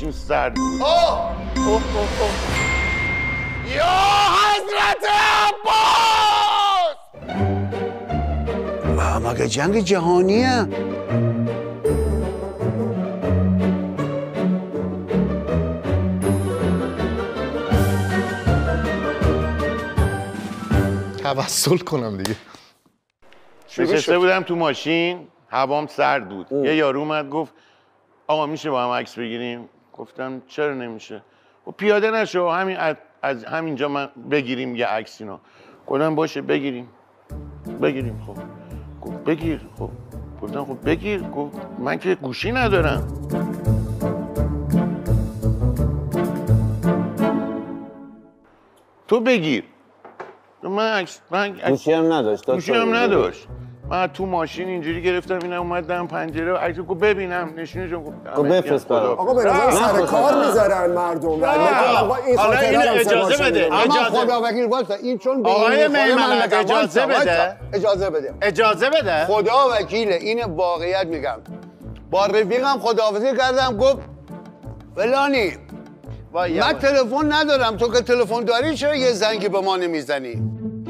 ماشین سرد بود. یا حضرت عباس! مگه جنگ جهانیه؟ توسل کنم دیگه. نشسته بودم تو ماشین، هوام سرد بود. یه یارو اومد گفت آقا میشه با هم عکس بگیریم؟ گفتم چرا نمیشه؟ و پیاده نشو، همین از همینجا من بگیریم یه عکس اینا. گفتم باشه بگیریم. خب گفت بگیر. خب گفتم خب بگیر. گفت من که گوشی ندارم. تو بگیر. من گوشی هم نداشت. من تو ماشین اینجوری گرفتم، اینا اومدم پنجره عکس رو ببینم، نشونش گفتم بفرست برام. آقا به نظر سر کار میذارن مردم. آقا این حالا خاطره اینو هم اجازه سر بده. اما خدا وکیل واسه این چون آقای میمنت اجازه بده. اجازه بده. خدا وکیله، این واقعیت میگم. با رفیقم خداحافظی کردم، گفت فلانی من تلفن ندارم، تو که تلفن داری چرا یه زنگی به ما نمیزنی؟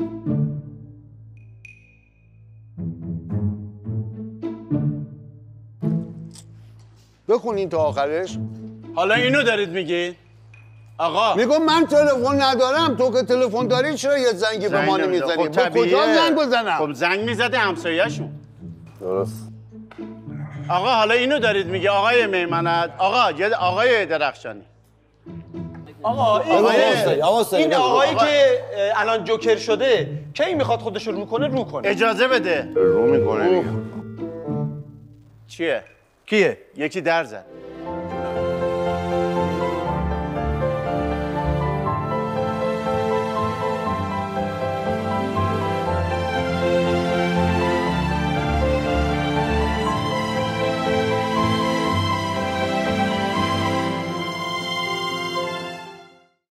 بخونین تا آخرش. حالا اینو دارید میگید؟ آقا میگم من تلفن ندارم، تو که تلفن داری چرا یه زنگی به ما نمیزنی؟ خب کجا زنگ بزنم؟ خب زنگ میزده همسایه‌شون. درست. آقا حالا اینو دارید میگه آقای میمنت، آقای درخشانی. آقا این آقایی که الان جوکر شده کی میخواد خودش رو کنه رو کنه. اجازه بده. رو میکنه. چیه؟ کیه؟ یکی در زد.